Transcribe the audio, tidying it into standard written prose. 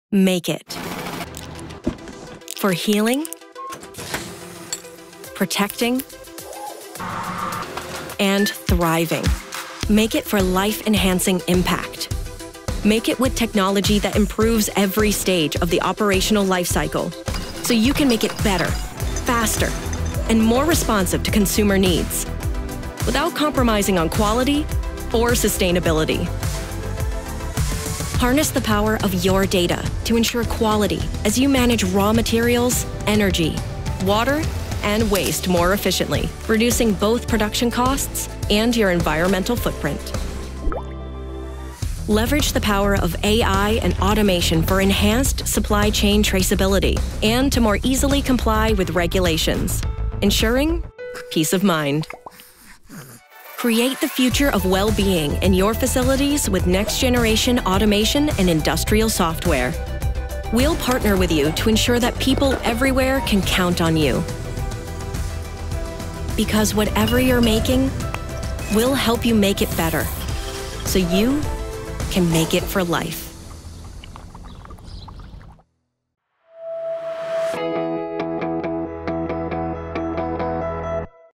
Make it. For healing, protecting, and thriving. Make it for life-enhancing impact. Make it with technology that improves every stage of the operational life cycle, so you can make it better, faster, and more responsive to consumer needs, without compromising on quality or sustainability. Harness the power of your data to ensure quality as you manage raw materials, energy, water, and waste more efficiently, reducing both production costs and your environmental footprint. Leverage the power of AI and automation for enhanced supply chain traceability and to more easily comply with regulations, ensuring peace of mind. Create the future of well-being in your facilities with next-generation automation and industrial software. We'll partner with you to ensure that people everywhere can count on you. Because whatever you're making, we'll help you make it better, so you can make it for life.